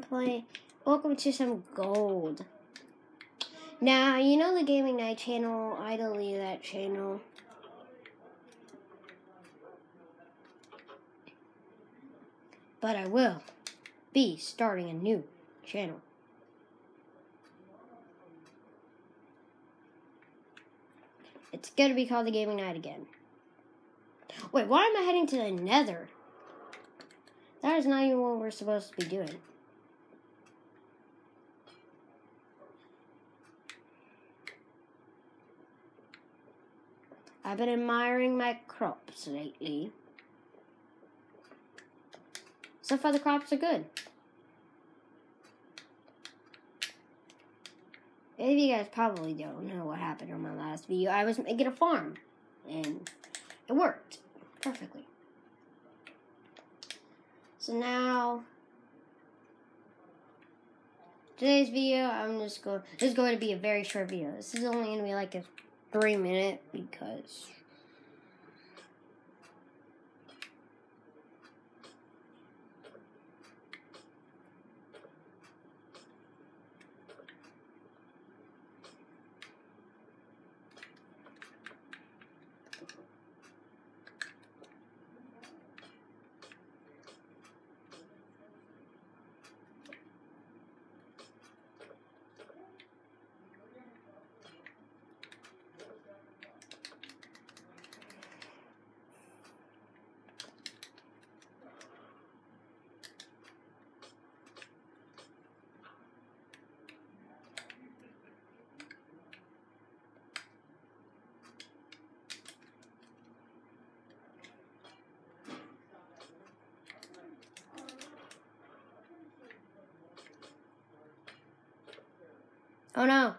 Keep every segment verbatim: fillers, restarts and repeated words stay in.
play. Welcome to some gold. Now, you know the Gaming Night channel. I deleted that channel. But I will be starting a new channel. It's going to be called the Gaming Night again. Wait, why am I heading to the Nether? That is not even what we're supposed to be doing. I've been admiring my crops lately. So far the crops are good. Maybe you guys probably don't know what happened on my last video. I was making a farm, and it worked perfectly. So now, today's video, I'm just going. This is going to be a very short video. This is only going to be like a three minute because. Oh no.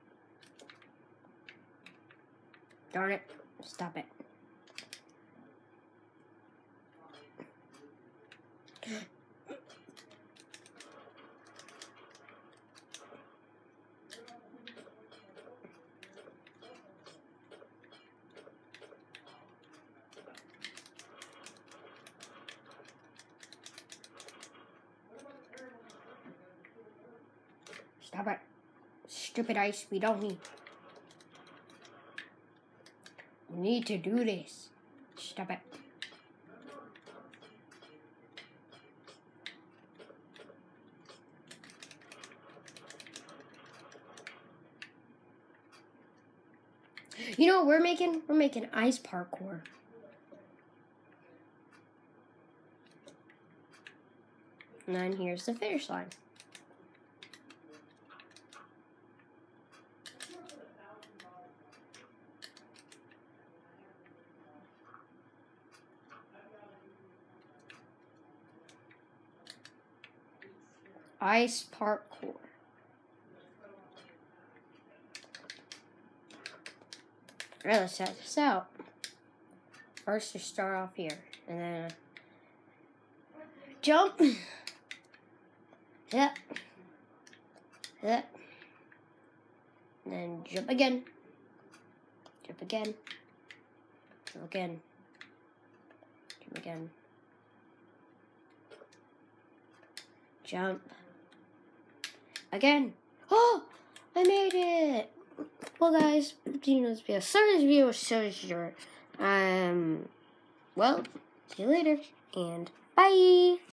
Darn it. Stop it. Stop it. Stupid ice, we don't need. We need to do this. Stop it. You know what we're making? We're making ice parkour. And then here's the finish line. Ice parkour. Alright, let's test this out. First, you start off here, and then jump. Yep. Yep. And then jump again. Jump again. Jump again. Jump again. Jump. Again. Oh! I made it! Well, guys, you know this video. Sorry this video was so short. Um, well, see you later, and bye!